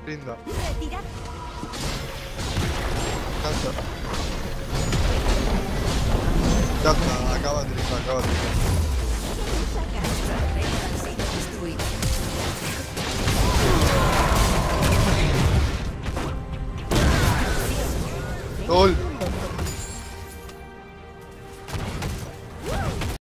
Linda. Retirad. Cansa. Ya está, acaba de triunfar, acaba de triunfar. Nuestra reina ha sido destruida. ¡Gol!